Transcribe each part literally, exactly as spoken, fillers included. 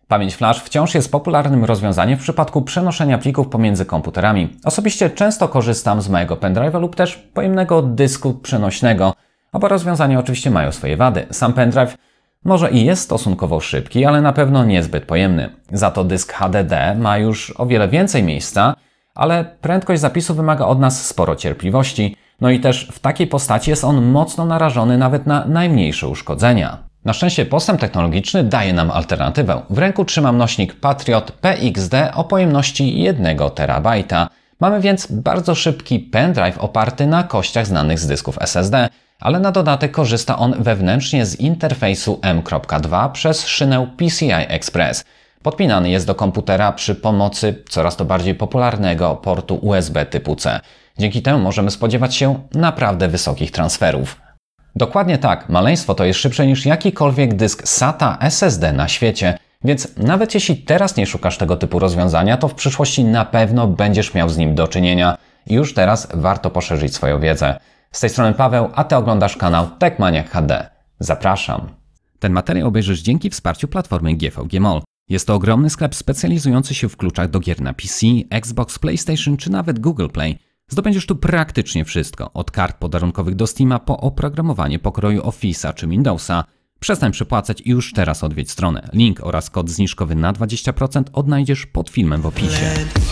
Pamięć flash wciąż jest popularnym rozwiązaniem w przypadku przenoszenia plików pomiędzy komputerami. Osobiście często korzystam z małego pendrive'a lub też pojemnego dysku przenośnego. Oba rozwiązania oczywiście mają swoje wady. Sam pendrive może i jest stosunkowo szybki, ale na pewno niezbyt pojemny. Za to dysk H D D ma już o wiele więcej miejsca, ale prędkość zapisu wymaga od nas sporo cierpliwości. No i też w takiej postaci jest on mocno narażony nawet na najmniejsze uszkodzenia. Na szczęście postęp technologiczny daje nam alternatywę. W ręku trzymam nośnik Patriot P X D o pojemności jednego terabajta. Mamy więc bardzo szybki pendrive oparty na kościach znanych z dysków S S D, ale na dodatek korzysta on wewnętrznie z interfejsu M kropka dwa przez szynę P C I Express. Podpinany jest do komputera przy pomocy coraz to bardziej popularnego portu U S B typu C. Dzięki temu możemy spodziewać się naprawdę wysokich transferów. Dokładnie tak, maleństwo to jest szybsze niż jakikolwiek dysk SATA S S D na świecie, więc nawet jeśli teraz nie szukasz tego typu rozwiązania, to w przyszłości na pewno będziesz miał z nim do czynienia i już teraz warto poszerzyć swoją wiedzę. Z tej strony Paweł, a Ty oglądasz kanał Techmaniak H D. Zapraszam. Ten materiał obejrzysz dzięki wsparciu platformy G V G Mall. Jest to ogromny sklep specjalizujący się w kluczach do gier na P C, Xbox, PlayStation czy nawet Google Play. Zdobędziesz tu praktycznie wszystko, od kart podarunkowych do Steama po oprogramowanie pokroju Office'a czy Windowsa. Przestań przepłacać i już teraz odwiedź stronę. Link oraz kod zniżkowy na dwadzieścia procent odnajdziesz pod filmem w opisie.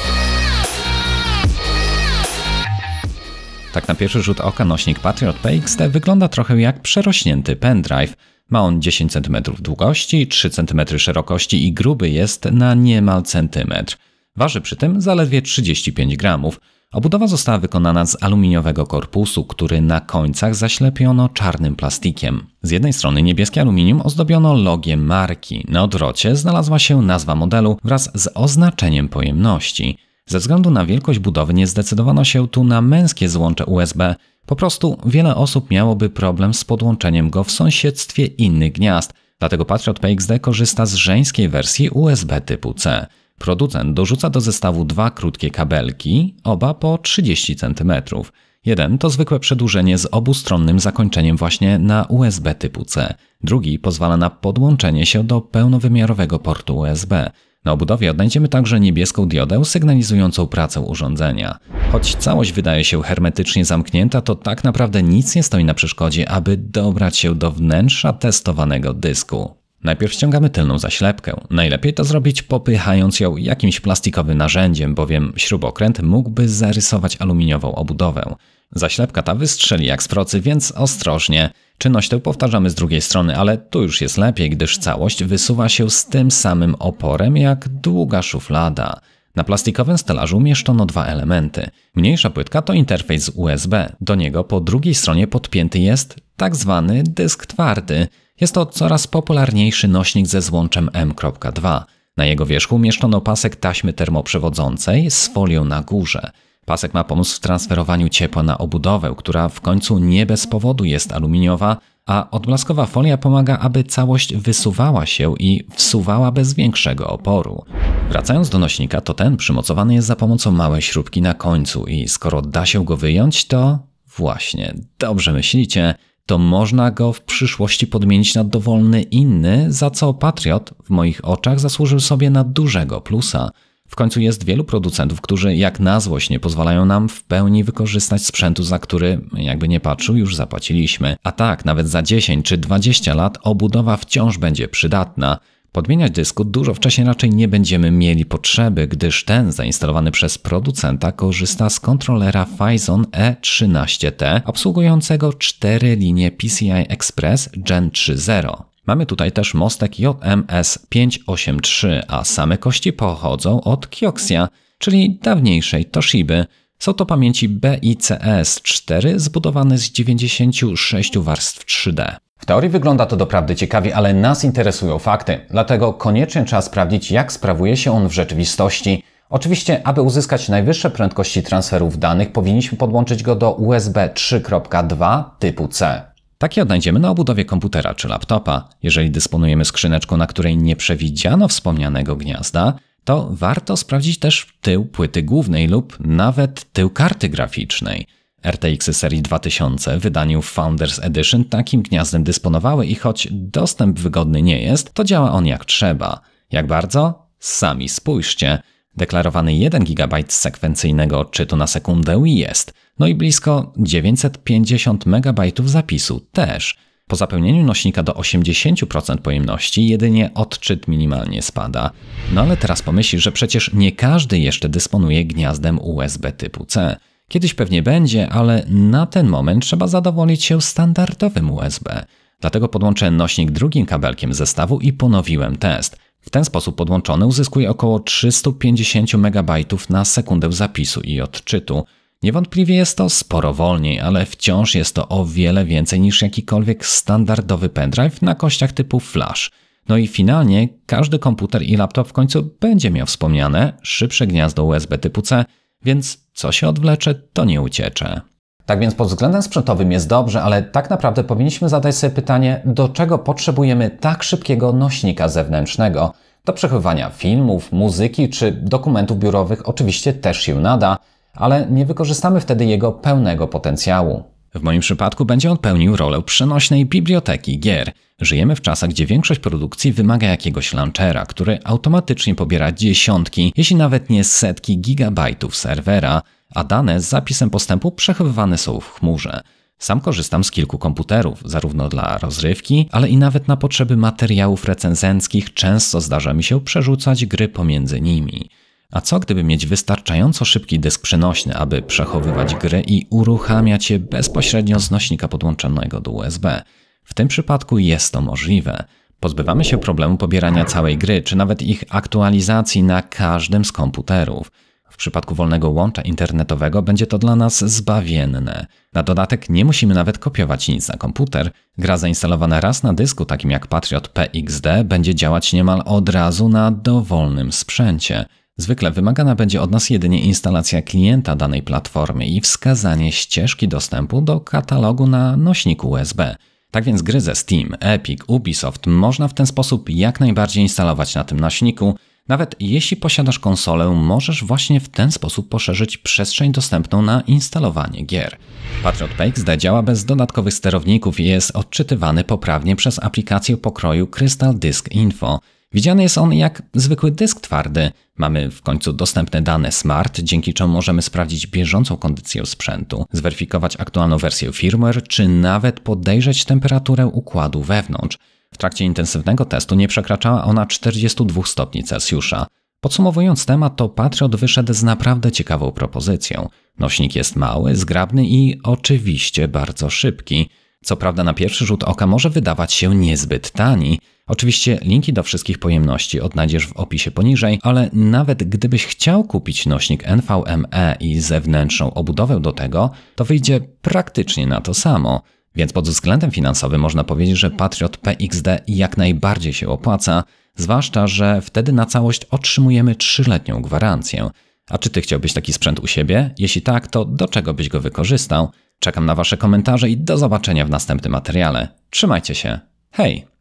Tak na pierwszy rzut oka nośnik Patriot P X D wygląda trochę jak przerośnięty pendrive. Ma on dziesięć centymetrów długości, trzy centymetry szerokości i gruby jest na niemal centymetr. Waży przy tym zaledwie trzydzieści pięć gramów. Obudowa została wykonana z aluminiowego korpusu, który na końcach zaślepiono czarnym plastikiem. Z jednej strony niebieskie aluminium ozdobiono logiem marki. Na odwrocie znalazła się nazwa modelu wraz z oznaczeniem pojemności. Ze względu na wielkość budowy nie zdecydowano się tu na męskie złącze U S B. Po prostu wiele osób miałoby problem z podłączeniem go w sąsiedztwie innych gniazd. Dlatego Patriot P X D korzysta z żeńskiej wersji U S B typu C. Producent dorzuca do zestawu dwa krótkie kabelki, oba po trzydzieści centymetrów. Jeden to zwykłe przedłużenie z obustronnym zakończeniem właśnie na U S B typu C. Drugi pozwala na podłączenie się do pełnowymiarowego portu U S B. Na obudowie odnajdziemy także niebieską diodę sygnalizującą pracę urządzenia. Choć całość wydaje się hermetycznie zamknięta, to tak naprawdę nic nie stoi na przeszkodzie, aby dobrać się do wnętrza testowanego dysku. Najpierw ściągamy tylną zaślepkę. Najlepiej to zrobić popychając ją jakimś plastikowym narzędziem, bowiem śrubokręt mógłby zarysować aluminiową obudowę. Zaślepka ta wystrzeli jak z procy, więc ostrożnie. Czynność tę powtarzamy z drugiej strony, ale tu już jest lepiej, gdyż całość wysuwa się z tym samym oporem jak długa szuflada. Na plastikowym stelażu umieszczono dwa elementy. Mniejsza płytka to interfejs U S B. Do niego po drugiej stronie podpięty jest tak zwany dysk twardy. Jest to coraz popularniejszy nośnik ze złączem M kropka dwa. Na jego wierzchu umieszczono pasek taśmy termoprzewodzącej z folią na górze. Pasek ma pomóc w transferowaniu ciepła na obudowę, która w końcu nie bez powodu jest aluminiowa, a odblaskowa folia pomaga, aby całość wysuwała się i wsuwała bez większego oporu. Wracając do nośnika, to ten przymocowany jest za pomocą małej śrubki na końcu i skoro da się go wyjąć, to właśnie, dobrze myślicie, to można go w przyszłości podmienić na dowolny inny, za co Patriot w moich oczach zasłużył sobie na dużego plusa. W końcu jest wielu producentów, którzy jak na złość nie pozwalają nam w pełni wykorzystać sprzętu, za który, jakby nie patrzył, już zapłaciliśmy. A tak, nawet za dziesięć czy dwadzieścia lat obudowa wciąż będzie przydatna. Podmieniać dysku dużo wcześniej raczej nie będziemy mieli potrzeby, gdyż ten zainstalowany przez producenta korzysta z kontrolera Phison E trzynaście T obsługującego cztery linie P C I Express Gen trzy zero. Mamy tutaj też mostek J M S pięćset osiemdziesiąt trzy, a same kości pochodzą od Kioxia, czyli dawniejszej Toshiby. Są to pamięci B I C S cztery zbudowane z dziewięćdziesięciu sześciu warstw trzy D. W teorii wygląda to doprawdy ciekawie, ale nas interesują fakty, dlatego koniecznie trzeba sprawdzić, jak sprawuje się on w rzeczywistości. Oczywiście, aby uzyskać najwyższe prędkości transferów danych, powinniśmy podłączyć go do U S B trzy kropka dwa typu C. Takie odnajdziemy na obudowie komputera czy laptopa. Jeżeli dysponujemy skrzyneczką, na której nie przewidziano wspomnianego gniazda, to warto sprawdzić też tył płyty głównej lub nawet tył karty graficznej. R T X-y serii dwa tysiące w wydaniu Founders Edition takim gniazdem dysponowały i choć dostęp wygodny nie jest, to działa on jak trzeba. Jak bardzo? Sami spójrzcie. Deklarowany jeden gigabajt sekwencyjnego odczytu na sekundę jest, no i blisko dziewięćset pięćdziesiąt megabajtów zapisu też. Po zapełnieniu nośnika do osiemdziesiąt procent pojemności jedynie odczyt minimalnie spada. No ale teraz pomyśl, że przecież nie każdy jeszcze dysponuje gniazdem U S B typu C. Kiedyś pewnie będzie, ale na ten moment trzeba zadowolić się standardowym U S B. Dlatego podłączyłem nośnik drugim kabelkiem zestawu i ponowiłem test. W ten sposób podłączony uzyskuje około trzysta pięćdziesiąt megabajtów na sekundę zapisu i odczytu. Niewątpliwie jest to sporo wolniej, ale wciąż jest to o wiele więcej niż jakikolwiek standardowy pendrive na kościach typu flash. No i finalnie każdy komputer i laptop w końcu będzie miał wspomniane szybsze gniazdo U S B typu C, więc co się odwlecze, to nie uciecze. Tak więc pod względem sprzętowym jest dobrze, ale tak naprawdę powinniśmy zadać sobie pytanie, do czego potrzebujemy tak szybkiego nośnika zewnętrznego. Do przechowywania filmów, muzyki czy dokumentów biurowych oczywiście też się nada, ale nie wykorzystamy wtedy jego pełnego potencjału. W moim przypadku będzie on pełnił rolę przenośnej biblioteki gier. Żyjemy w czasach, gdzie większość produkcji wymaga jakiegoś launchera, który automatycznie pobiera dziesiątki, jeśli nawet nie setki gigabajtów serwera, a dane z zapisem postępu przechowywane są w chmurze. Sam korzystam z kilku komputerów, zarówno dla rozrywki, ale i nawet na potrzeby materiałów recenzenckich często zdarza mi się przerzucać gry pomiędzy nimi. A co gdyby mieć wystarczająco szybki dysk przenośny, aby przechowywać gry i uruchamiać je bezpośrednio z nośnika podłączonego do U S B? W tym przypadku jest to możliwe. Pozbywamy się problemu pobierania całej gry, czy nawet ich aktualizacji na każdym z komputerów. W przypadku wolnego łącza internetowego będzie to dla nas zbawienne. Na dodatek nie musimy nawet kopiować nic na komputer. Gra zainstalowana raz na dysku, takim jak Patriot P X D, będzie działać niemal od razu na dowolnym sprzęcie. Zwykle wymagana będzie od nas jedynie instalacja klienta danej platformy i wskazanie ścieżki dostępu do katalogu na nośniku U S B. Tak więc gry ze Steam, Epic, Ubisoft można w ten sposób jak najbardziej instalować na tym nośniku. Nawet jeśli posiadasz konsolę, możesz właśnie w ten sposób poszerzyć przestrzeń dostępną na instalowanie gier. Patriot P X D działa bez dodatkowych sterowników i jest odczytywany poprawnie przez aplikację pokroju Crystal Disk Info. Widziany jest on jak zwykły dysk twardy. Mamy w końcu dostępne dane Smart, dzięki czemu możemy sprawdzić bieżącą kondycję sprzętu, zweryfikować aktualną wersję firmware, czy nawet podejrzeć temperaturę układu wewnątrz. W trakcie intensywnego testu nie przekraczała ona czterdziestu dwóch stopni Celsjusza. Podsumowując temat, to Patriot wyszedł z naprawdę ciekawą propozycją. Nośnik jest mały, zgrabny i oczywiście bardzo szybki. Co prawda na pierwszy rzut oka może wydawać się niezbyt tani. Oczywiście linki do wszystkich pojemności odnajdziesz w opisie poniżej, ale nawet gdybyś chciał kupić nośnik N V M e i zewnętrzną obudowę do tego, to wyjdzie praktycznie na to samo. Więc pod względem finansowym można powiedzieć, że Patriot P X D jak najbardziej się opłaca, zwłaszcza że wtedy na całość otrzymujemy trzyletnią gwarancję. A czy ty chciałbyś taki sprzęt u siebie? Jeśli tak, to do czego byś go wykorzystał? Czekam na wasze komentarze i do zobaczenia w następnym materiale. Trzymajcie się. Hej!